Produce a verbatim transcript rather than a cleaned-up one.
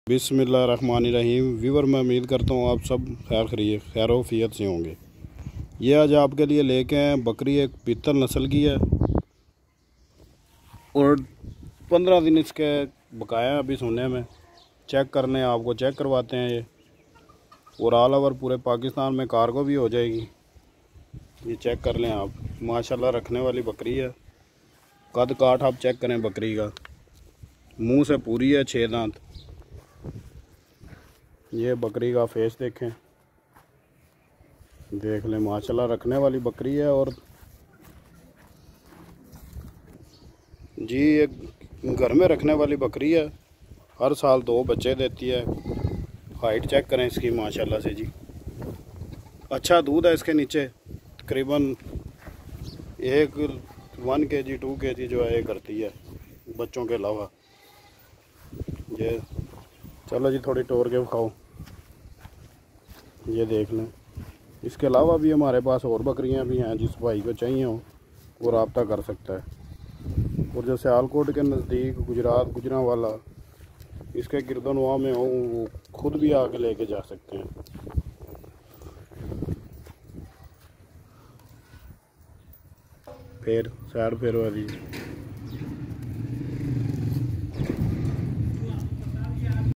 बिस्मिल्लाहिर्रहमानिर्रहीम। व्यूवर, मैं उम्मीद करता हूँ आप सब खैर खरीय खैर वफियत से होंगे। ये आज आपके लिए लेके हैं बकरी, एक पीतल नस्ल की है और पंद्रह दिन इसके बकाया अभी सोने में चेक करने आपको चेक करवाते हैं ये, और ऑल ओवर पूरे पाकिस्तान में कार्गो भी हो जाएगी। ये चेक कर लें आप, माशाल्लाह रखने वाली बकरी है। कद काठ आप चेक करें बकरी का, मुंह से पूरी है, छः दांत। ये बकरी का फेस देखें, देख लें, माशाल्लाह रखने वाली बकरी है। और जी ये घर में रखने वाली बकरी है, हर साल दो बच्चे देती है। हाइट चेक करें इसकी माशाल्लाह से जी, अच्छा दूध है इसके नीचे। तकरीबन एक वन के जी टू के जी जो है ये करती है बच्चों के अलावा। ये चलो जी थोड़ी टोर के खाओ, ये देख लें। इसके अलावा भी हमारे पास और बकरियां भी हैं, जिस भाई को चाहिए हो वो रब्ता कर सकता है। और जो सियालकोट के नज़दीक गुजरात गुजरांवाला इसके गिरदनवा में हो, वो खुद भी आके लेके जा सकते हैं। फिर सैर फेर वाली